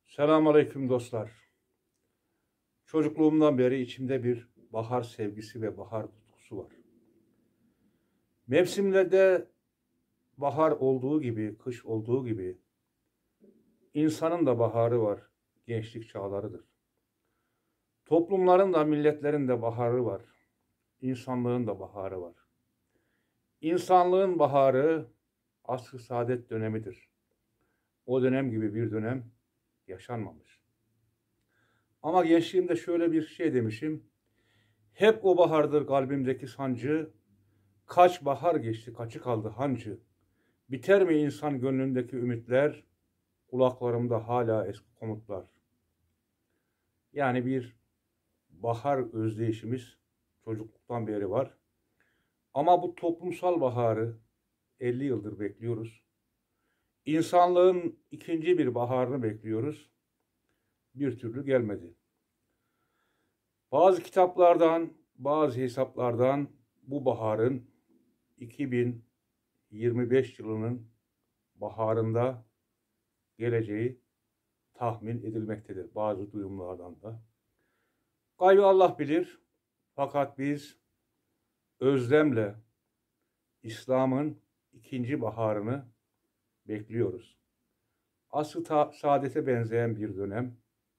Selamünaleyküm dostlar. Çocukluğumdan beri içimde bir bahar sevgisi ve bahar tutkusu var. Mevsimlerde bahar olduğu gibi, kış olduğu gibi insanın da baharı var. Gençlik çağlarıdır. Toplumların da milletlerin de baharı var. İnsanlığın da baharı var. İnsanlığın baharı asr-ı saadet dönemidir. O dönem gibi bir dönem yaşanmamış. Ama gençliğimde şöyle bir şey demişim. Hep o bahardır kalbimdeki sancı. Kaç bahar geçti, kaçı kaldı hancı. Biter mi insan gönlündeki ümitler? Kulaklarımda hala eski komutlar. Yani bir bahar özdeyişimiz çocukluktan beri var. Ama bu toplumsal baharı 50 yıldır bekliyoruz. İnsanlığın ikinci bir baharını bekliyoruz. Bir türlü gelmedi. Bazı kitaplardan, bazı hesaplardan bu baharın 2025 yılının baharında geleceği tahmin edilmektedir bazı duyumlardan da. Gaybı Allah bilir. Fakat biz özlemle İslam'ın ikinci baharını bekliyoruz. Asr-ı saadete benzeyen bir dönem.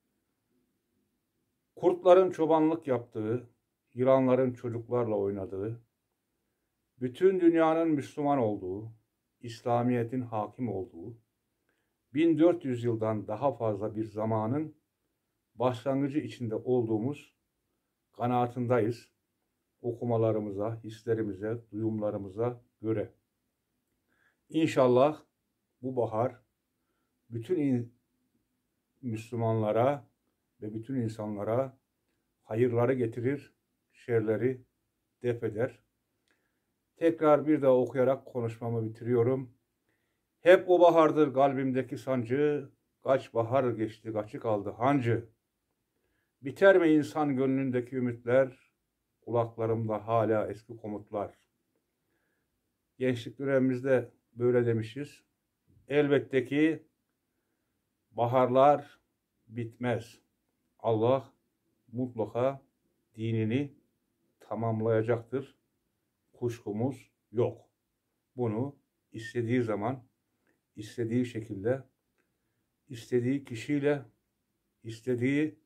Kurtların çobanlık yaptığı, yılanların çocuklarla oynadığı, bütün dünyanın Müslüman olduğu, İslamiyet'in hakim olduğu, 1400 yıldan daha fazla bir zamanın başlangıcı içinde olduğumuz kanaatindayız. Okumalarımıza, hislerimize, duyumlarımıza göre. İnşallah bu bahar bütün Müslümanlara ve bütün insanlara hayırları getirir, şerleri def eder. Tekrar bir daha okuyarak konuşmamı bitiriyorum. Hep o bahardır kalbimdeki sancı, kaç bahar geçti, kaçı kaldı hancı. Biter mi insan gönlündeki ümitler, kulaklarımda hala eski komutlar. Gençlik dönemimizde böyle demişiz. Elbette ki baharlar bitmez. Allah mutlaka dinini tamamlayacaktır. Kuşkumuz yok. Bunu istediği zaman, istediği şekilde, istediği kişiyle, istediği